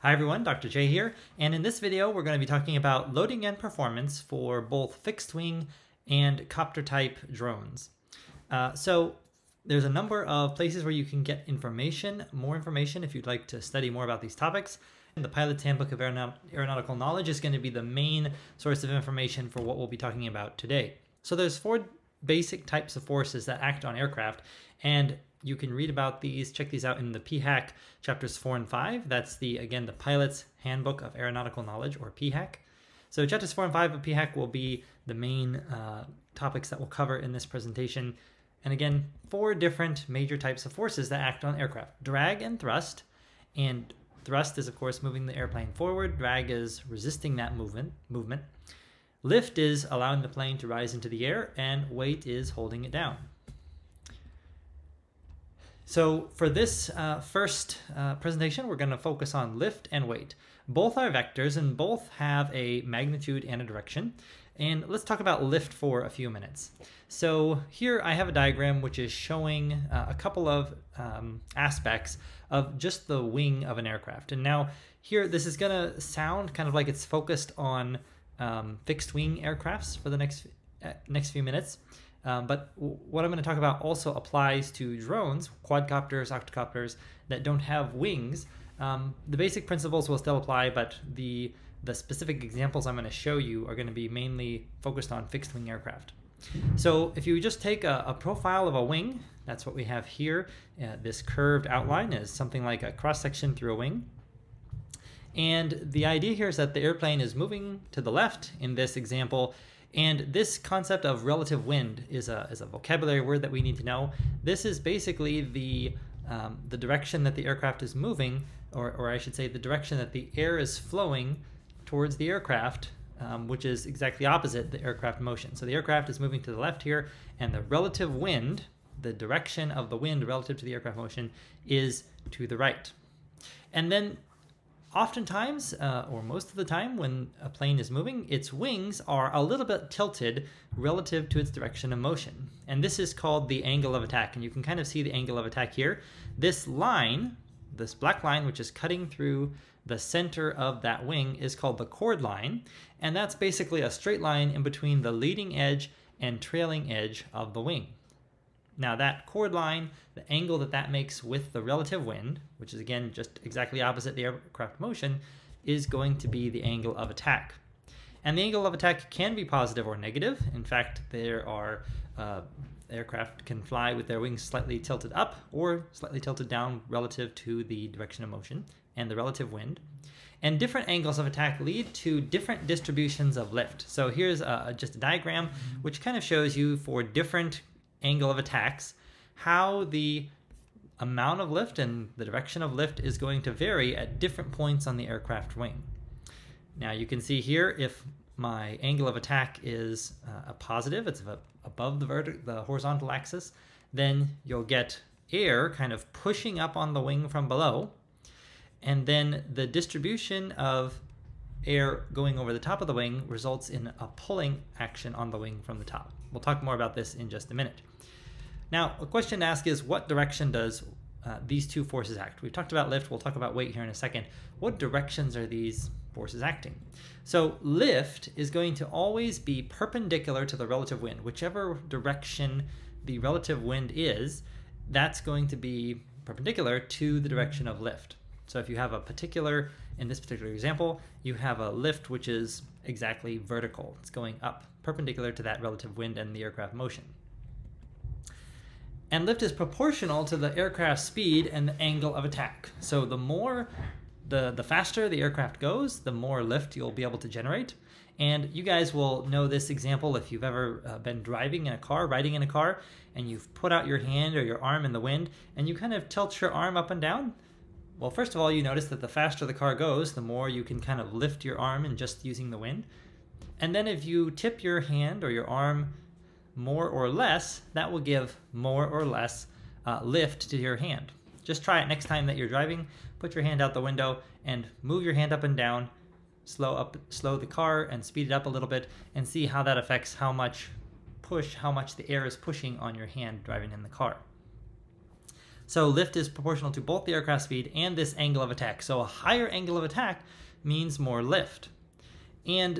Hi everyone, Dr. J here, and in this video we're going to be talking about loading and performance for both fixed wing and copter type drones. So there's a number of places where you can get more information if you'd like to study more about these topics. And the Pilot's Handbook of Aeronautical Knowledge is going to be the main source of information for what we'll be talking about today. So there's 4 basic types of forces that act on aircraft, and you can read about these, check these out in the PHAK chapters 4 and 5. That's again, the Pilot's Handbook of Aeronautical Knowledge, or PHAK. So chapters 4 and 5 of PHAK will be the main topics that we'll cover in this presentation. And again, 4 different major types of forces that act on aircraft: drag and thrust. And thrust is, of course, moving the airplane forward. Drag is resisting that movement. Lift is allowing the plane to rise into the air, and weight is holding it down. So for this first presentation, we're going to focus on lift and weight. Both are vectors and both have a magnitude and a direction. And let's talk about lift for a few minutes. So here I have a diagram which is showing a couple of aspects of just the wing of an aircraft. And now here, this is going to sound kind of like it's focused on fixed wing aircrafts for the next few minutes. But what I'm going to talk about also applies to drones, quadcopters, octocopters that don't have wings. The basic principles will still apply, but the specific examples I'm going to show you are going to be mainly focused on fixed wing aircraft. So if you just take a profile of a wing, that's what we have here. This curved outline is something like a cross-section through a wing. And the idea here is that the airplane is moving to the left in this example. And this concept of relative wind is a vocabulary word that we need to know. This is basically the direction that the aircraft is moving, or I should say the direction that the air is flowing towards the aircraft, which is exactly opposite the aircraft motion. So the aircraft is moving to the left here, and the relative wind, the direction of the wind relative to the aircraft motion, is to the right. And then oftentimes, or most of the time, when a plane is moving, its wings are a little bit tilted relative to its direction of motion. And this is called the angle of attack. And you can kind of see the angle of attack here. This line, this black line, which is cutting through the center of that wing, is called the chord line. And that's basically a straight line in between the leading edge and trailing edge of the wing. Now that chord line, the angle that makes with the relative wind, which is again just exactly opposite the aircraft motion, is going to be the angle of attack. And the angle of attack can be positive or negative. In fact, there are aircraft can fly with their wings slightly tilted up or slightly tilted down relative to the direction of motion and the relative wind. And different angles of attack lead to different distributions of lift. So here's just a diagram which kind of shows you for different angle of attacks how the amount of lift and the direction of lift is going to vary at different points on the aircraft wing. Now you can see here, if my angle of attack is a positive, it's above the horizontal axis, then you'll get air kind of pushing up on the wing from below, and then the distribution of air going over the top of the wing results in a pulling action on the wing from the top. We'll talk more about this in just a minute. Now, a question to ask is, what direction does these 2 forces act? We've talked about lift, we'll talk about weight here in a second. What directions are these forces acting? So lift is going to always be perpendicular to the relative wind. Whichever direction the relative wind is, that's going to be perpendicular to the direction of lift. So if you have in this particular example, you have a lift which is exactly vertical. It's going up perpendicular to that relative wind and the aircraft motion. And lift is proportional to the aircraft speed and the angle of attack. So the faster the aircraft goes, the more lift you'll be able to generate. And you guys will know this example if you've ever been riding in a car, and you've put out your hand or your arm in the wind, and you kind of tilt your arm up and down. Well, first of all, you notice that the faster the car goes, the more you can kind of lift your arm in just using the wind. And then if you tip your hand or your arm more or less, that will give more or less lift to your hand. Just try it next time that you're driving. Put your hand out the window and move your hand up and down. Slow the car and speed it up a little bit, and see how that affects how much the air is pushing on your hand driving in the car. So lift is proportional to both the aircraft speed and this angle of attack. So a higher angle of attack means more lift. And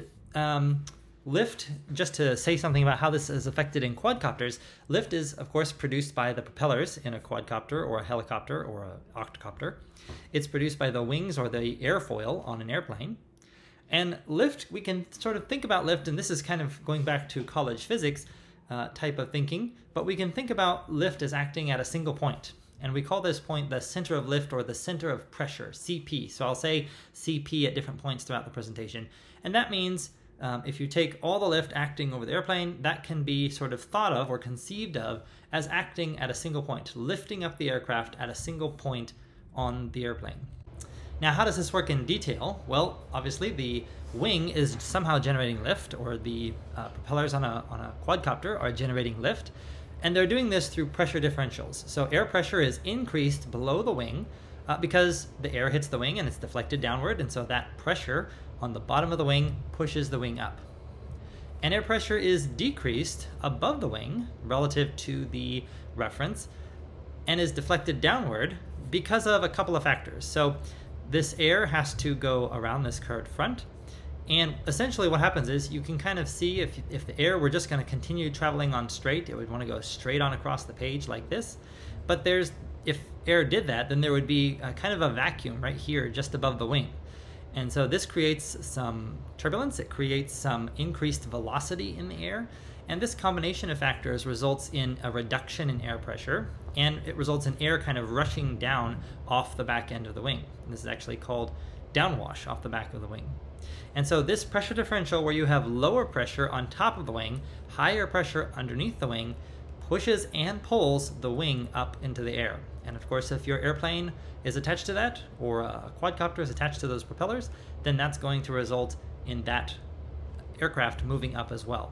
lift, just to say something about how this is affected in quadcopters, lift is, of course, produced by the propellers in a quadcopter or a helicopter or an octocopter. It's produced by the wings or the airfoil on an airplane. And lift, we can sort of think about lift, and this is kind of going back to college physics type of thinking, but we can think about lift as acting at a single point. And we call this point the center of lift or the center of pressure, CP. So I'll say CP at different points throughout the presentation. And that means if you take all the lift acting over the airplane, that can be sort of thought of or conceived of as acting at a single point, lifting up the aircraft at a single point on the airplane. Now, how does this work in detail? Well, obviously the wing is somehow generating lift, or the propellers on a quadcopter are generating lift, and they're doing this through pressure differentials. So air pressure is increased below the wing because the air hits the wing and it's deflected downward, and so that pressure on the bottom of the wing pushes the wing up. And air pressure is decreased above the wing relative to the reference and is deflected downward because of a couple of factors. So this air has to go around this curved front, and essentially what happens is you can kind of see if the air were just going to continue traveling on straight, it would want to go straight on across the page like this. But if air did that, then there would be a kind of a vacuum right here just above the wing. And so this creates some turbulence, it creates some increased velocity in the air, and this combination of factors results in a reduction in air pressure, and it results in air kind of rushing down off the back end of the wing. And this is actually called downwash off the back of the wing. And so this pressure differential, where you have lower pressure on top of the wing, higher pressure underneath the wing, pushes and pulls the wing up into the air. And of course, if your airplane is attached to that, or a quadcopter is attached to those propellers, then that's going to result in that aircraft moving up as well.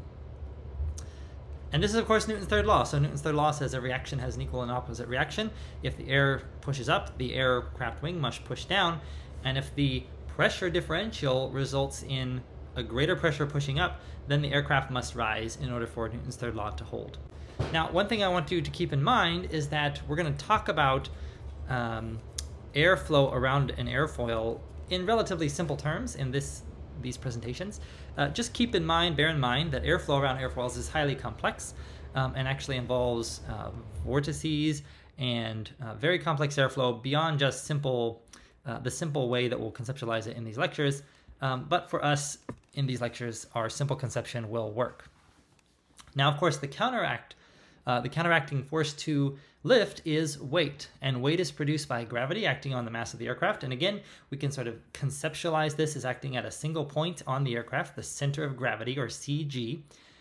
And this is, of course, Newton's third law. So Newton's third law says every action has an equal and opposite reaction. If the air pushes up, the aircraft wing must push down. And if the pressure differential results in a greater pressure pushing up, then the aircraft must rise in order for Newton's third law to hold. Now, one thing I want you to keep in mind is that we're going to talk about airflow around an airfoil in relatively simple terms in these presentations. Just keep in mind, bear in mind, that airflow around airfoils is highly complex and actually involves vortices and very complex airflow beyond just the simple way that we'll conceptualize it in these lectures. But for us, in these lectures, our simple conception will work. Now, of course, the counteracting force to lift is weight, and weight is produced by gravity acting on the mass of the aircraft. And again, we can sort of conceptualize this as acting at a single point on the aircraft, the center of gravity, or CG,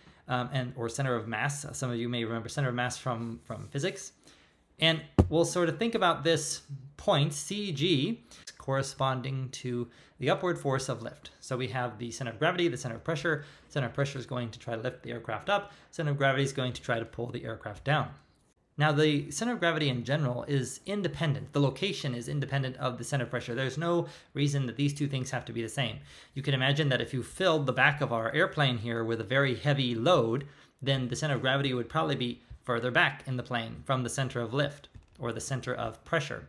or center of mass. Some of you may remember center of mass from physics. And we'll sort of think about this point, CG, corresponding to the upward force of lift. So we have the center of gravity, the center of pressure. Center of pressure is going to try to lift the aircraft up. Center of gravity is going to try to pull the aircraft down. Now, the center of gravity in general is independent. The location is independent of the center of pressure. There's no reason that these two things have to be the same. You can imagine that if you filled the back of our airplane here with a very heavy load, then the center of gravity would probably be further back in the plane from the center of lift or the center of pressure.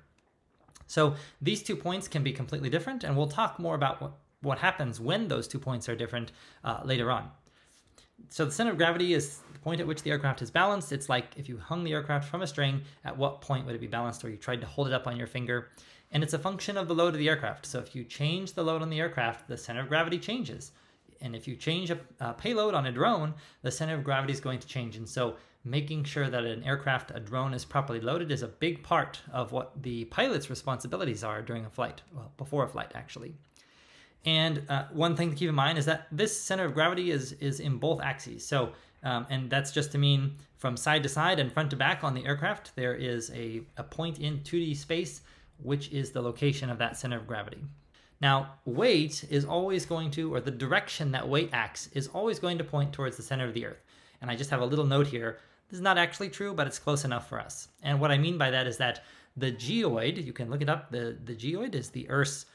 So these 2 points can be completely different, and we'll talk more about what happens when those 2 points are different later on. So the center of gravity is the point at which the aircraft is balanced. It's like if you hung the aircraft from a string, at what point would it be balanced, or you tried to hold it up on your finger. And it's a function of the load of the aircraft. So if you change the load on the aircraft, the center of gravity changes. And if you change a payload on a drone, the center of gravity is going to change. And so making sure that an aircraft, a drone, is properly loaded is a big part of what the pilot's responsibilities are during a flight, well, before a flight, actually. And one thing to keep in mind is that this center of gravity is in both axes. So, and that's just to mean from side to side and front to back on the aircraft, there is a point in 2D space, which is the location of that center of gravity. Now, weight is always going to, or the direction that weight acts is always going to point towards the center of the Earth. And I just have a little note here. This is not actually true, but it's close enough for us. And what I mean by that is that the geoid, you can look it up, the geoid is the Earth's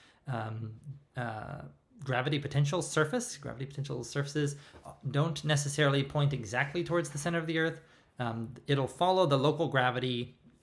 gravity potential surface. Gravity potential surfaces don't necessarily point exactly towards the center of the Earth. It'll follow the local gravity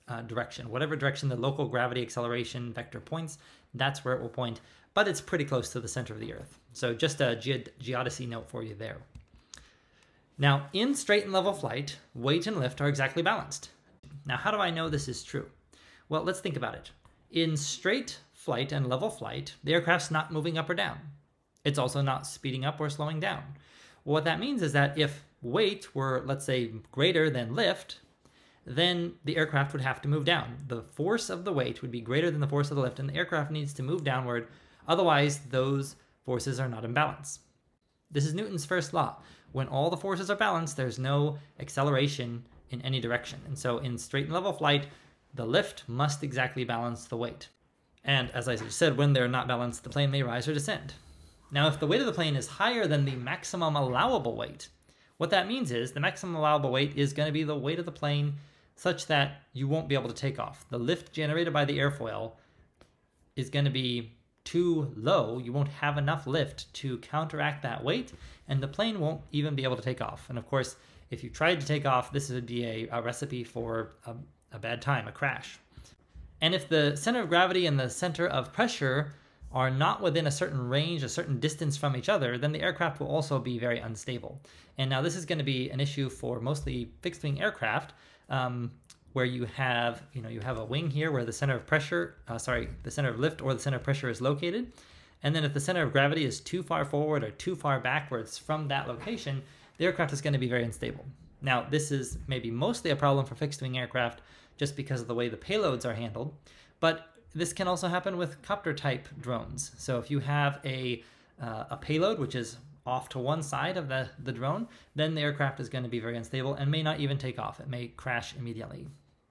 direction. Whatever direction the local gravity acceleration vector points, that's where it will point, but it's pretty close to the center of the Earth. So just a geodesy note for you there. Now, in straight and level flight, weight and lift are exactly balanced. Now, how do I know this is true? Well, let's think about it. In straight flight and level flight, the aircraft's not moving up or down. It's also not speeding up or slowing down. What that means is that if weight were, let's say, greater than lift, then the aircraft would have to move down. The force of the weight would be greater than the force of the lift, and the aircraft needs to move downward. Otherwise, those forces are not in balance. This is Newton's first law. When all the forces are balanced, there's no acceleration in any direction. And so in straight and level flight, the lift must exactly balance the weight. And as I said, when they're not balanced, the plane may rise or descend. Now, if the weight of the plane is higher than the maximum allowable weight, what that means is the maximum allowable weight is going to be the weight of the plane such that you won't be able to take off. The lift generated by the airfoil is going to be too low. You won't have enough lift to counteract that weight, and the plane won't even be able to take off. And of course, if you tried to take off, this would be a recipe for a bad time, a crash. And if the center of gravity and the center of pressure are not within a certain range, a certain distance from each other, then the aircraft will also be very unstable. And now this is going to be an issue for mostly fixed-wing aircraft, where you have a wing here where the center of pressure, the center of lift or the center of pressure is located. And then if the center of gravity is too far forward or too far backwards from that location, the aircraft is going to be very unstable. Now, this is maybe mostly a problem for fixed-wing aircraft just because of the way the payloads are handled, but this can also happen with copter-type drones. So if you have a payload which is off to one side of the drone, then the aircraft is going to be very unstable and may not even take off. It may crash immediately.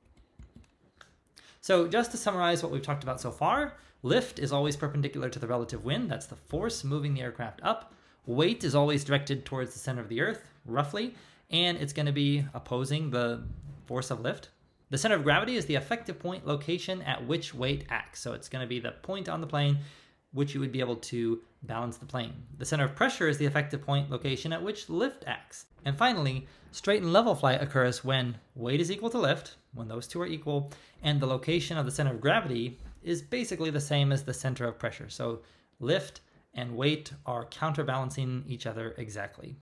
So just to summarize what we've talked about so far, lift is always perpendicular to the relative wind. That's the force moving the aircraft up. Weight is always directed towards the center of the Earth, roughly, and it's going to be opposing the force of lift. The center of gravity is the effective point location at which weight acts. So it's going to be the point on the plane which you would be able to balance the plane. The center of pressure is the effective point location at which lift acts. And finally, straight and level flight occurs when weight is equal to lift, when those two are equal, and the location of the center of gravity is basically the same as the center of pressure. So lift and weight are counterbalancing each other exactly.